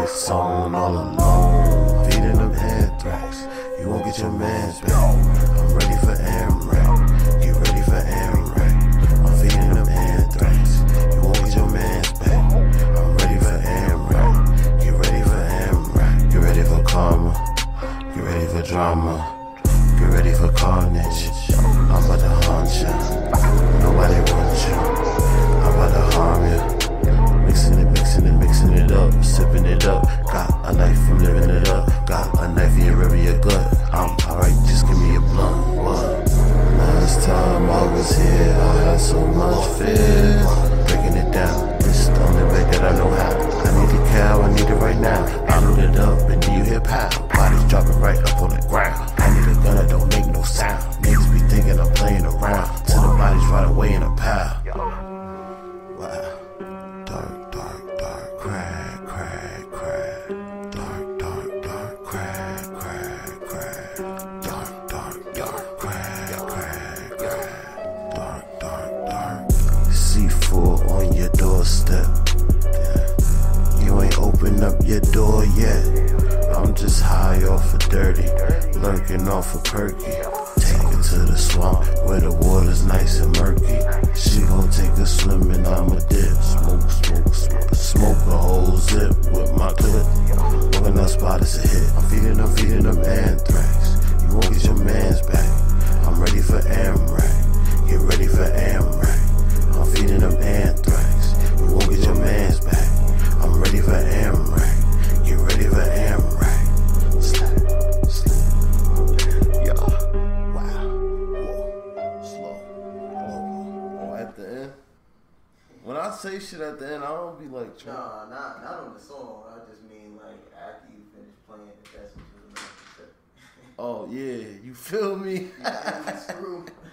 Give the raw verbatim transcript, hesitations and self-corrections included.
this song all alone. Feeding them anthrax, you won't get your mans back. I'm ready for amraK, get ready for amraK. I'm feeding them anthrax, you won't get your mans back. I'm ready for amraK, get ready for amraK. Get ready for karma, get ready for drama. Get ready for carnage, I'm about to haunt you. Nobody wants you, I'm about to harm you. Mixing it, mixing it, mixing it up, sipping it up. Got a knife, I'm living it up. Got a knife in your rib, your gut. I'm alright, just give me a blunt. What? Last time I was here, I had so much fear. Breaking it down, it's the only way that I know how. I need a cow, I need it right now. I load it up, and then you hear pow. Bodies dropping right up on the ground. I need a gun that don't make no sound. Niggas be thinking I'm playing around. Till the bodies right away in a pile. Wow. Dark, dark, dark, crack, crack, crack. Dark, dark, dark, crack, crack, crack. Dark, dark, dark, crack, crack, crack. Dark, dark, dark. C four on your doorstep. You ain't opened up your door yet. I'm just high off of dirty, lurking off of perky. Take her to the swamp where the water's nice and murky. She gon' take a swim and I'ma dip. Smoke, smoke, smoke, smoke a whole zip with my clip. Organelle spot is a hit. I'm feeding them, feeding them anthrax. You won't get your mans back. I'm ready for amraK. Get ready for amraK. I'm feeding them anthrax. You won't get your mans back. I'm ready for amraK. Get ready for amraK. When I say shit at the end, I don't be like, trying. Nah, not not on the song. I just mean like after you finish playing, if that's what you're about to say. Oh yeah, you feel me? You feel me? Screw.